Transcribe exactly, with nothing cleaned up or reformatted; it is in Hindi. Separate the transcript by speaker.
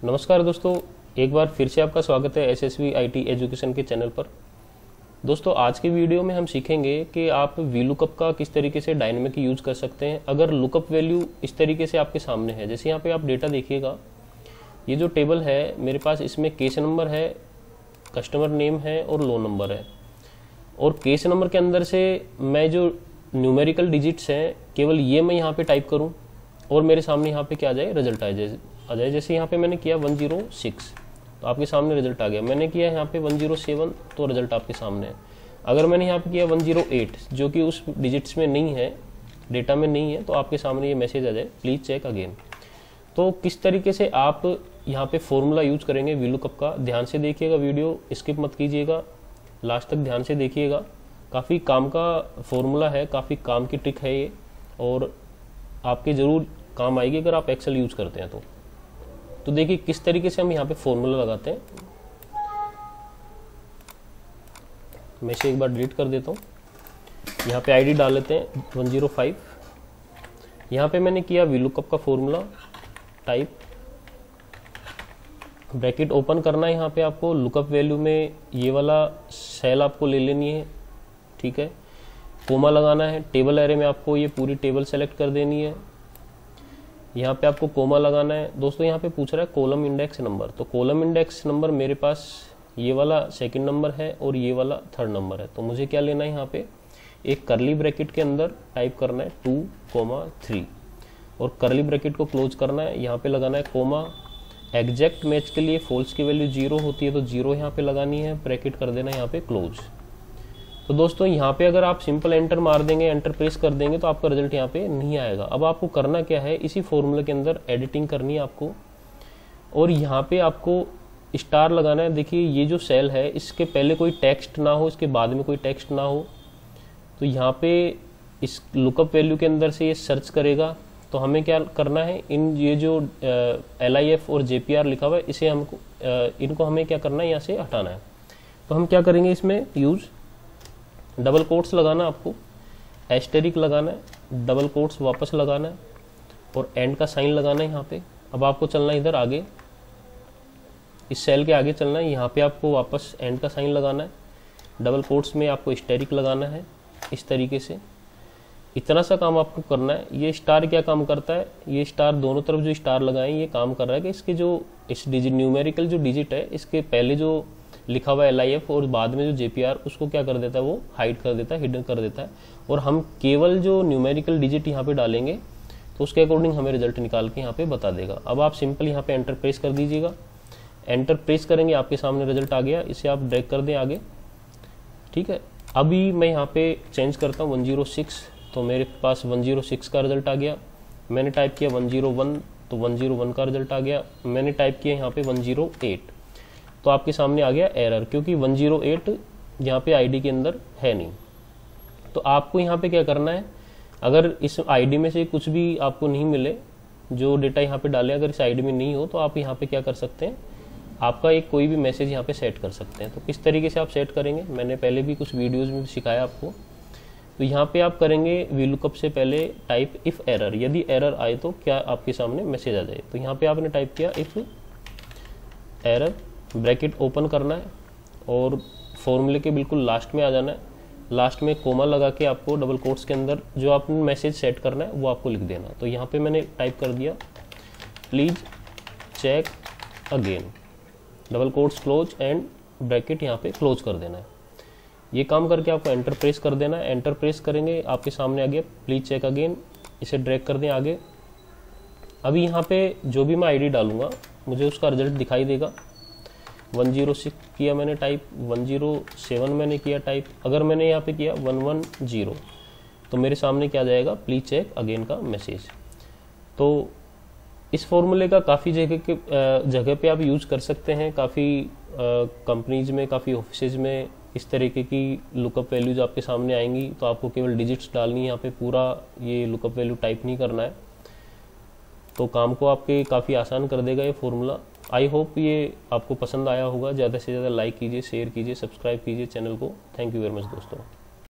Speaker 1: नमस्कार दोस्तों, एक बार फिर से आपका स्वागत है एसएसवी आईटी एजुकेशन के चैनल पर। दोस्तों आज के वीडियो में हम सीखेंगे कि आप वी लुकअप का किस तरीके से डायनेमिक यूज कर सकते हैं अगर लुकअप वैल्यू इस तरीके से आपके सामने है। जैसे यहाँ पे आप डेटा देखिएगा, ये जो टेबल है मेरे पास, इसमें केस नंबर है, कस्टमर नेम है और लोन नंबर है। और केस नंबर के अंदर से मैं जो न्यूमेरिकल डिजिट्स हैं केवल ये मैं यहाँ पे टाइप करूँ और मेरे सामने यहाँ पे क्या आ जाए, रिजल्ट आ जाए आ जाए जैसे यहाँ पे मैंने किया वन ज़ीरो सिक्स तो आपके सामने रिजल्ट आ गया। मैंने किया यहाँ पे वन ज़ीरो सेवन तो रिजल्ट आपके सामने है। अगर मैंने यहाँ पे किया वन ज़ीरो एट जो कि उस डिजिट्स में नहीं है, डेटा में नहीं है, तो आपके सामने ये मैसेज आ जाए, प्लीज़ चेक अगेन। तो किस तरीके से आप यहाँ पे फॉर्मूला यूज करेंगे वी लुकअप का, ध्यान से देखिएगा, वीडियो स्किप मत कीजिएगा, लास्ट तक ध्यान से देखिएगा। काफ़ी काम का फॉर्मूला है, काफ़ी काम की ट्रिक है ये और आपके ज़रूर काम आएगी अगर आप एक्सेल यूज करते हैं तो। तो देखिए किस तरीके से हम यहाँ पे फॉर्मूला लगाते हैं। मैं इसे एक बार डिलीट कर देता हूँ। यहाँ पे आईडी डाल लेते हैं वन ज़ीरो फाइव। यहाँ पे मैंने किया वी लुकअप का फॉर्मूला, टाइप, ब्रैकेट ओपन करना है। यहाँ पे आपको लुकअप वैल्यू में ये वाला सेल आपको ले लेनी है, ठीक है। कोमा लगाना है, टेबल एरे में आपको ये पूरी टेबल सेलेक्ट कर देनी है। यहाँ पे आपको कोमा लगाना है। दोस्तों यहाँ पे पूछ रहा है कॉलम इंडेक्स नंबर, तो कॉलम इंडेक्स नंबर मेरे पास ये वाला सेकंड नंबर है और ये वाला थर्ड नंबर है। तो मुझे क्या लेना है, यहाँ पे एक करली ब्रैकेट के अंदर टाइप करना है टू कोमा थ्री और करली ब्रैकेट को क्लोज करना है। यहाँ पे लगाना है कोमा। एग्जैक्ट मैच के लिए फॉल्स की वैल्यू जीरो होती है तो जीरो यहाँ पे लगानी है, ब्रैकेट कर देना है यहाँ पे क्लोज। तो दोस्तों यहाँ पे अगर आप सिंपल एंटर मार देंगे, एंटर प्रेस कर देंगे तो आपका रिजल्ट यहाँ पे नहीं आएगा। अब आपको करना क्या है, इसी फॉर्मूले के अंदर एडिटिंग करनी है आपको और यहाँ पे आपको स्टार लगाना है। देखिए ये जो सेल है इसके पहले कोई टेक्स्ट ना हो, इसके बाद में कोई टेक्स्ट ना हो। तो यहाँ पे इस लुकअप वैल्यू के अंदर से ये सर्च करेगा। तो हमें क्या करना है, इन ये जो एल आई एफ और जे पी आर लिखा हुआ है इसे हमको इनको हमें क्या करना है, यहाँ से हटाना है। तो हम क्या करेंगे, इसमें यूज डबल कोट्स लगाना, आपको एस्टेरिक लगाना है, डबल कोट्स वापस लगाना है और एंड का साइन लगाना है यहाँ पे। अब आपको चलना है इधर आगे, इस सेल के आगे चलना है। यहाँ पे आपको वापस एंड का साइन लगाना है, डबल कोट्स में आपको एस्टेरिक लगाना है इस तरीके से। इतना सा काम आपको करना है। ये स्टार क्या काम करता है, ये स्टार दोनों तरफ जो स्टार लगाए ये काम कर रहा है कि इसके जो इस डिजिट न्यूमेरिकल जो डिजिट है इसके पहले जो लिखा हुआ एल आई एफ और बाद में जो जे पी आर उसको क्या कर देता है, वो हाइड कर देता है, हिडन कर देता है। और हम केवल जो न्यूमेरिकल डिजिट यहाँ पे डालेंगे तो उसके अकॉर्डिंग हमें रिजल्ट निकाल के यहाँ पे बता देगा। अब आप सिंपल यहाँ पे एंटर प्रेस कर दीजिएगा। एंटर प्रेस करेंगे, आपके सामने रिजल्ट आ गया। इसे आप ड्रैग कर दें आगे, ठीक है। अभी मैं यहाँ पे चेंज करता हूँ वन ज़ीरो सिक्स, तो मेरे पास वन ज़ीरो सिक्स का रिजल्ट आ गया। मैंने टाइप किया वन ज़ीरो वन तो वन ज़ीरो वन का रिजल्ट आ गया। मैंने टाइप किया यहाँ पे वन ज़ीरो एट तो आपके सामने आ गया एरर, क्योंकि वन ज़ीरो एट यहाँ पे आईडी के अंदर है नहीं। तो आपको यहाँ पे क्या करना है, अगर इस आईडी में से कुछ भी आपको नहीं मिले, जो डेटा यहाँ पे डाले अगर इस आईडी में नहीं हो, तो आप यहाँ पे क्या कर सकते हैं, आपका एक कोई भी मैसेज यहाँ पे सेट कर सकते हैं। तो किस तरीके से आप सेट करेंगे, मैंने पहले भी कुछ वीडियोज में सिखाया आपको। तो यहाँ पे आप करेंगे वी लुकअप से पहले टाइप इफ एरर, यदि एरर आए तो क्या आपके सामने मैसेज आ जाए। तो यहाँ पे आपने टाइप किया इफ एरर, ब्रैकेट ओपन करना है और फॉर्मूले के बिल्कुल लास्ट में आ जाना है। लास्ट में कोमा लगा के आपको डबल कोट्स के अंदर जो आपने मैसेज सेट करना है वो आपको लिख देना। तो यहाँ पे मैंने टाइप कर दिया, please check again, double quotes close and bracket यहाँ पे क्लोज कर देना है। ये काम करके आपको एंटर प्रेस कर देना है। एंटर प्रेस करेंगे, आपके सामने आ गया प्लीज चेक अगेन। इसे ड्रैग कर दें आगे। अभी यहाँ पे जो भी मैं आईडी डालूंगा मुझे उसका रिजल्ट दिखाई देगा। वन ज़ीरो सिक्स किया मैंने टाइप, वन ज़ीरो सेवन मैंने किया टाइप। अगर मैंने यहाँ पे किया वन वन ज़ीरो तो मेरे सामने क्या जाएगा, प्लीज चेक अगेन का मैसेज। तो इस फॉर्मूले का काफ़ी जगह के जगह पे आप यूज कर सकते हैं। काफ़ी कंपनीज में, काफ़ी ऑफिसेज में इस तरीके की लुकअप वैल्यूज आपके सामने आएंगी। तो आपको केवल डिजिट्स डालनी है, यहाँ पे पूरा ये लुकअप वैल्यू टाइप नहीं करना है। तो काम को आपके काफ़ी आसान कर देगा ये फॉर्मूला। आई होप ये आपको पसंद आया होगा। ज़्यादा से ज़्यादा लाइक कीजिए, शेयर कीजिए, सब्सक्राइब कीजिए चैनल को। थैंक यू वेरी मच दोस्तों।